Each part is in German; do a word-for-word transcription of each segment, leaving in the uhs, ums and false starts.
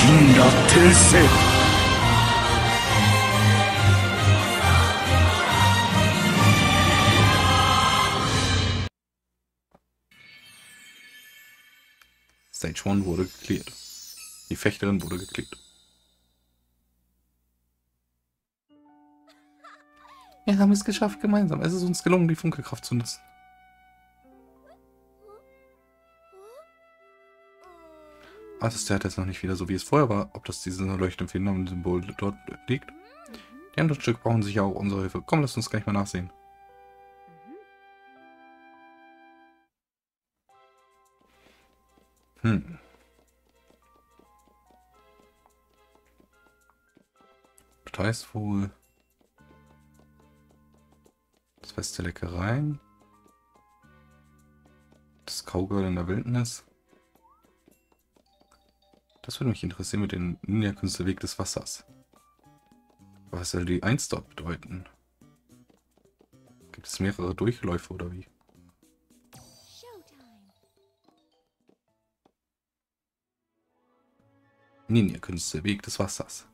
死んだ転生。 Stage eins wurde geklärt. Die Fechterin wurde geklickt. Wir haben es geschafft gemeinsam. Es ist uns gelungen, die Funkelkraft zu nutzen. Ah, das Theater ist noch nicht wieder so, wie es vorher war. Ob das dieses leuchtende Symbol dort liegt? Die anderen Stücke brauchen sicher auch unsere Hilfe. Komm, lass uns gleich mal nachsehen. Hm. Das heißt wohl... Das Fest der Leckereien. Das Cowgirl in der Wildnis. Das würde mich interessieren mit dem Ninja-Künstlerweg des Wassers. Was soll die eins dort bedeuten? Gibt es mehrere Durchläufe oder wie? Ninja-Künstlerweg des Wassers.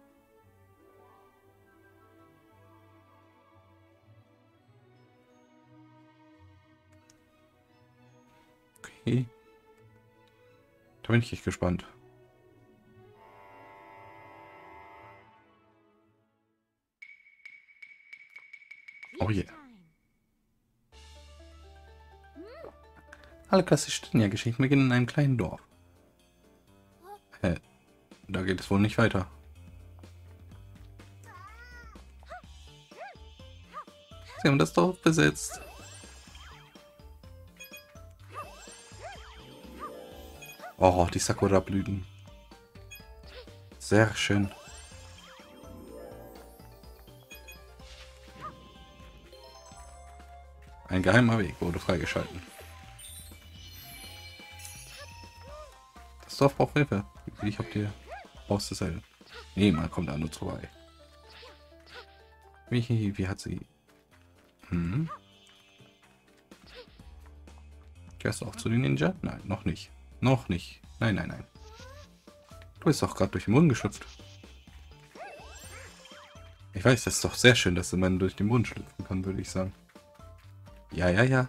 Okay. Da bin ich echt gespannt. Oh yeah. Alle klassischen Ninja-Geschichten beginnen in einem kleinen Dorf. Hä? Da geht es wohl nicht weiter. Sie haben das Dorf besetzt. Oh, die Sakura-Blüten. Sehr schön. Ein geheimer Weg wurde freigeschalten. Das Dorf braucht Hilfe. Ich hab dir... Brauchst du es halt. Niemand kommt da nur vorbei. Wie, wie hat sie... Hm? Gehörst du auch zu den Ninja? Nein, noch nicht. Noch nicht. Nein, nein, nein. Du bist doch gerade durch den Mund geschlüpft. Ich weiß, das ist doch sehr schön, dass man durch den Mund schlüpfen kann, würde ich sagen. Ja, ja, ja.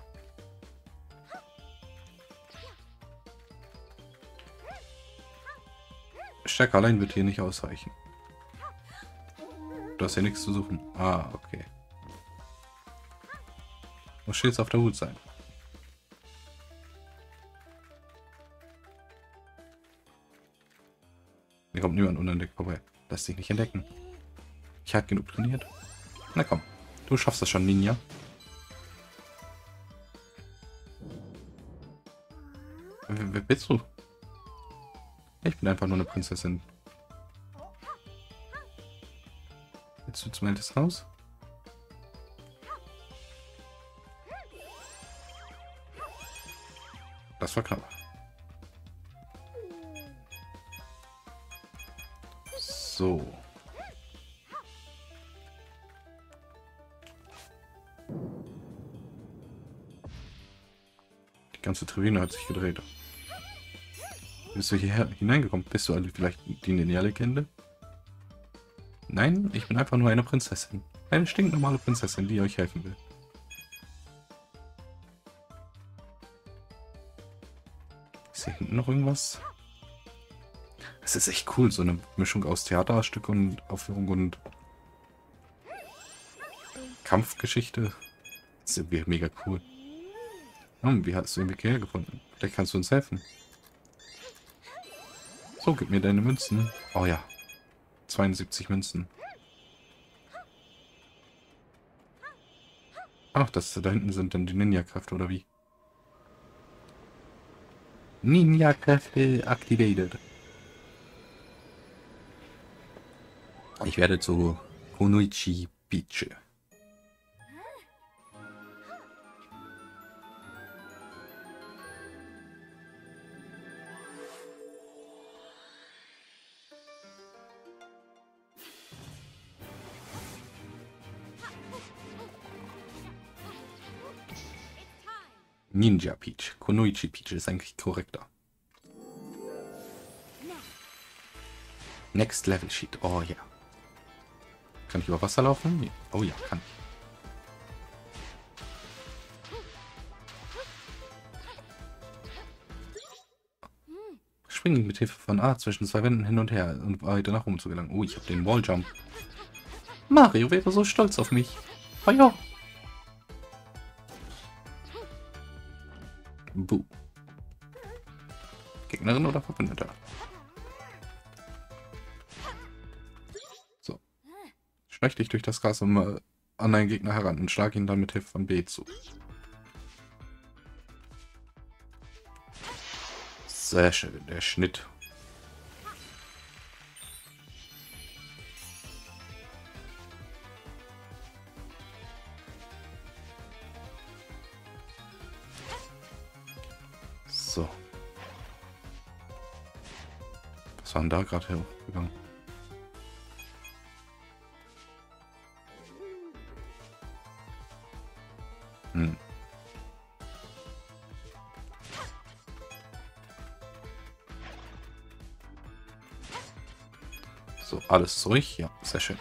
Stärke allein wird hier nicht ausreichen. Du hast ja nichts zu suchen. Ah, okay. Muss stets auf der Hut sein. Hier kommt niemand unentdeckt vorbei. Lass dich nicht entdecken. Ich habe genug trainiert. Na komm, du schaffst das schon, Ninja. Wer, wer bist du? Ich bin einfach nur eine Prinzessin. Willst du zum Ältestenhaus? Das war knapp. So. Die ganze Tribüne hat sich gedreht. Bist du hierher hineingekommen? Bist du alle vielleicht die Ninja-Legende? Nein, ich bin einfach nur eine Prinzessin. Eine stinknormale Prinzessin, die euch helfen will. Ist hier hinten noch irgendwas? Es ist echt cool, so eine Mischung aus Theaterstück und Aufführung und Kampfgeschichte. Das ist irgendwie mega cool. Hm, wie hast du den Weg hierher gefunden? Vielleicht kannst du uns helfen. So, gib mir deine Münzen. Oh ja. zweiundsiebzig Münzen. Ach, das da hinten sind dann die Ninja-Kräfte, oder wie? Ninja-Kräfte activated. Ich werde zu Kunoichi Peach. Ninja Peach. Kunoichi Peach ist eigentlich korrekter. Next Level Sheet. Oh ja. Kann ich über Wasser laufen? Oh ja, kann ich. Springen mit Hilfe von A zwischen zwei Wänden hin und her und weiter nach oben zu gelangen. Oh, ich habe den Walljump. Mario wäre so stolz auf mich. Oh ja. Buh. Gegnerin oder Verbündeter? So. Schleich dich durch das Gras um, an einen Gegner heran und schlag ihn dann mit Hilfe von B zu. Sehr schön, der Schnitt. So. Was war denn da gerade hochgegangen? Hm. So, alles ruhig. Ja, sehr schön.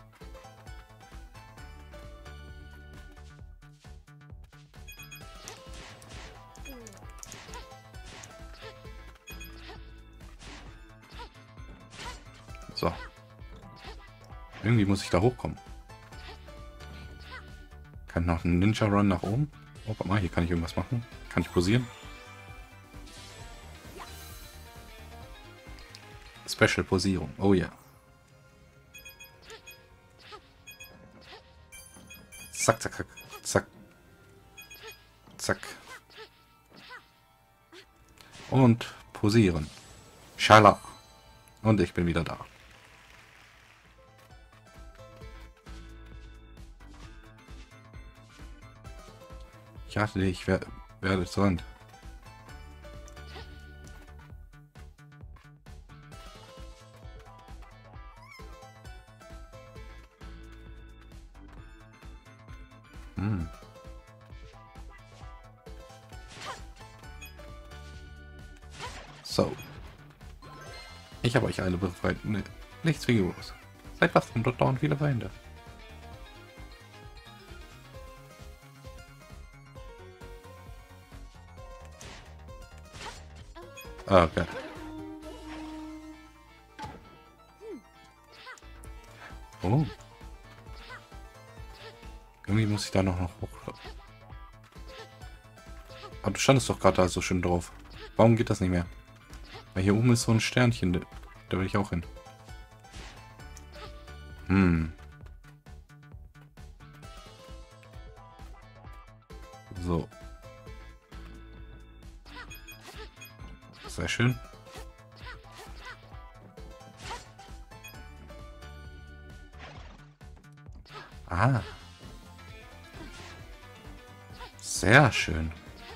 So. Irgendwie muss ich da hochkommen. Kann noch einen Ninja Run nach oben? Oh, warte mal, hier kann ich irgendwas machen. Kann ich posieren? Special Posierung. Oh ja. Zack, zack, zack, zack. Zack. Und posieren. Schala. Und ich bin wieder da. Ich dachte, ich werde, werde zur Hand. Hm. So. Ich habe euch alle befreit. Ne, nichts wie los. Seid wachsam, dort dauern viele Feinde. Ah, okay. Oh. Irgendwie muss ich da noch, noch hoch. Aber du standest doch gerade da so schön drauf. Warum geht das nicht mehr? Weil hier oben ist so ein Sternchen. Da, da will ich auch hin. Hm. So. Sehr schön. Ah. Sehr schön.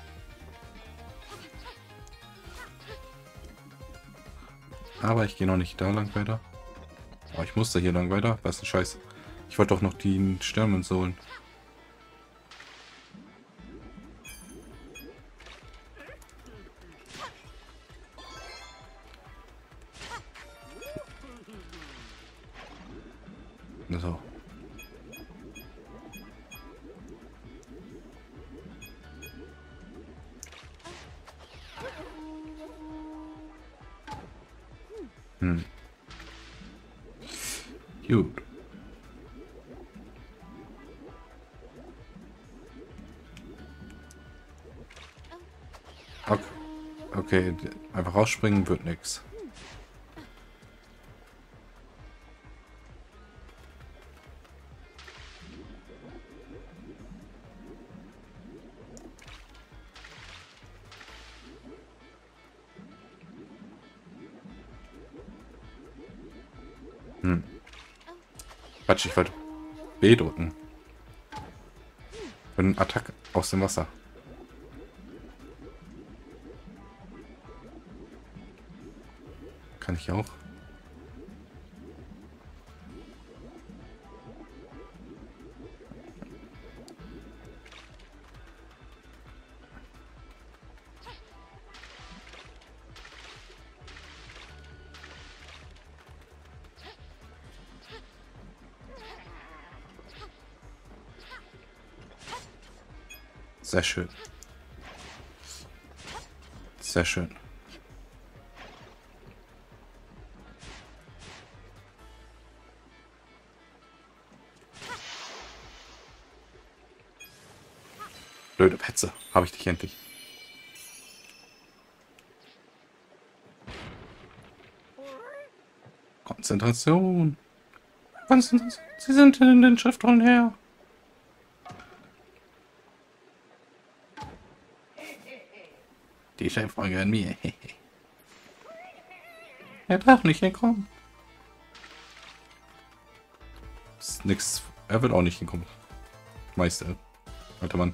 Aber ich gehe noch nicht da lang weiter. Aber ich musste hier lang weiter. Was ist ein Scheiß. Ich wollte doch noch die Sternmünze holen. So. Hm. Gut. Okay. Okay, einfach rausspringen wird nichts. Hm. Quatsch, ich wollte B drücken. Für einen Attack aus dem Wasser. Kann ich auch. Sehr schön. Sehr schön. Blöde Petze. Habe ich dich endlich. Konzentration. Konzentration. Sie sind in den Schriftrollen her. Die Cheffolge an mir. Er darf nicht herkommen. Ist nix. Er wird auch nicht hinkommen. Meister. Alter Mann.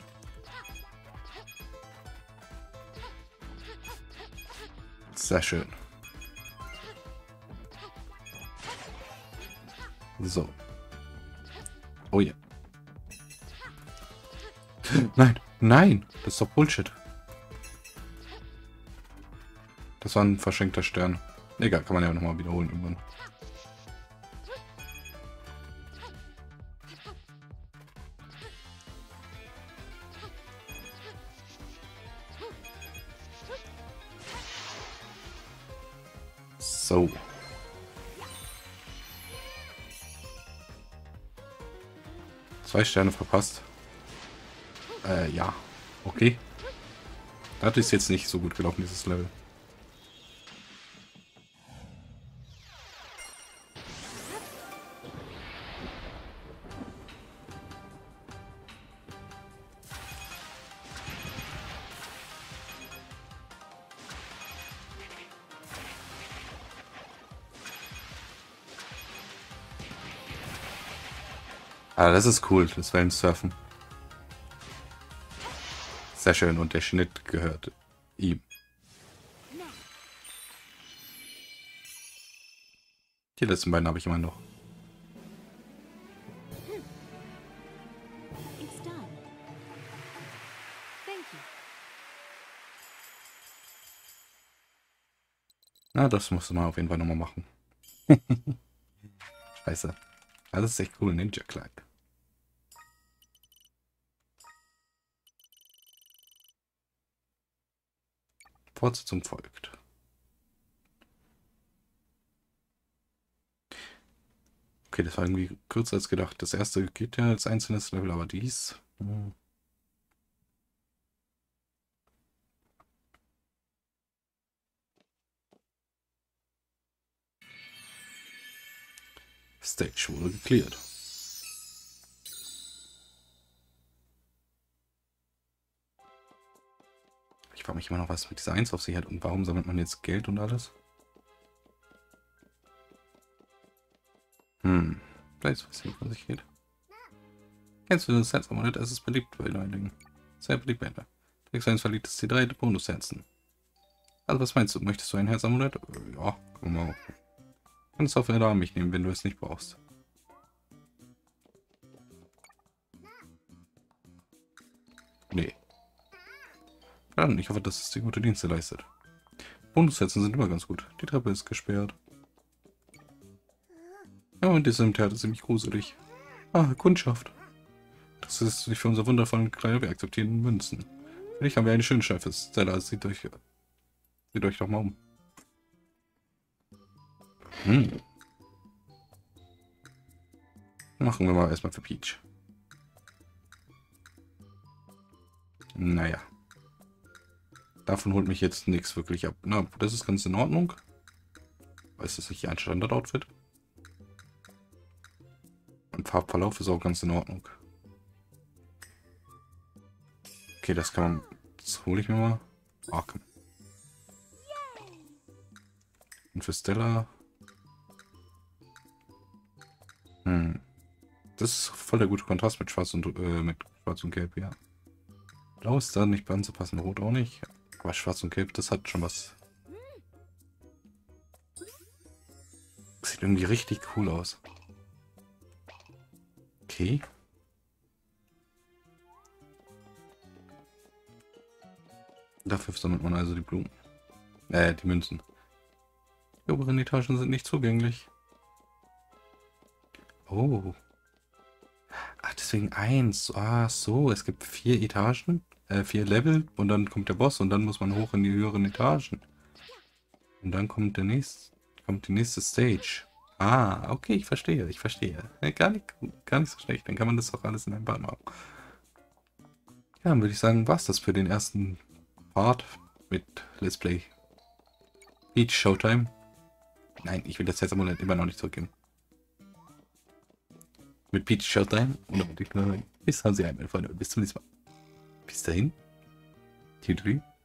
Sehr schön. So. Oh ja. Nein, nein, das ist doch Bullshit. Das war ein verschenkter Stern. Egal, kann man ja nochmal wiederholen irgendwann. So. Zwei Sterne verpasst. Äh, ja. Okay. Das ist jetzt nicht so gut gelaufen, dieses Level. Ah, das ist cool, das Wellensurfen. Sehr schön, und der Schnitt gehört ihm. Die letzten beiden habe ich immer noch. Na, das musst du mal auf jeden Fall nochmal machen. Scheiße. Das ist echt cool, Ninja Clank. Fortsetzung folgt. Okay, das war irgendwie kürzer als gedacht. Das erste geht ja als einzelnes Level, aber dies... Hm. Stage wurde geklärt. Ich frage mich immer noch, was mit dieser eins auf sich hat und warum sammelt man jetzt Geld und alles? Hm, vielleicht weiß ich, was sich geht. Kennst du das Herz-Amulett? Es ist beliebt bei Neulingen. Sehr beliebt bei Dex eins verliert das C drei Bonusherzen. Also was meinst du? Möchtest du ein Herz-Amulett? Ja, komm mal. Kannst du auf Erde an mich nehmen, wenn du es nicht brauchst. Nee. Dann, ich hoffe, dass es dir gute Dienste leistet. Bonusherzen sind immer ganz gut. Die Treppe ist gesperrt. Ja, und diesem Theater ist ziemlich gruselig. Ah, Kundschaft. Das ist sich für unser wundervollen kleinen Werk akzeptierenden Münzen. Für dich haben wir eine schöne Schleife. Stella, seht euch, seht euch doch mal um. Hm. Machen wir mal erstmal für Peach. Naja. Davon holt mich jetzt nichts wirklich ab. Na, das ist ganz in Ordnung. Ist das nicht hier ein Standard-Outfit? Und Farbverlauf ist auch ganz in Ordnung. Okay, das kann man... Das hole ich mir mal. Arkham. Und für Stella... Hm. Das ist voll der gute Kontrast mit Schwarz und, äh, mit Schwarz und Gelb, ja. Blau ist da nicht anzupassen, Rot auch nicht. Aber Schwarz und Gelb, das hat schon was. Sieht irgendwie richtig cool aus. Okay. Dafür sammelt man also die Blumen. Äh, die Münzen. Die oberen Etagen sind nicht zugänglich. Oh. Ach, deswegen eins. Ah, so. Es gibt vier Etagen. äh, vier Level und dann kommt der Boss und dann muss man hoch in die höheren Etagen. Und dann kommt der nächste, kommt die nächste Stage. Ah, okay, ich verstehe, ich verstehe. Ja, gar nicht, gar nicht so schlecht. Dann kann man das auch alles in einem Part machen. Ja, dann würde ich sagen, war's das für den ersten Part mit Let's Play Peach Showtime. Nein, ich will das Test-Amulett immer noch nicht zurückgeben. Mit Peach Showtime. Und dann würde ich nur sagen, bis dann, Sie ein, meine Freunde. Bis zum nächsten Mal. Bis dahin. Tschüss.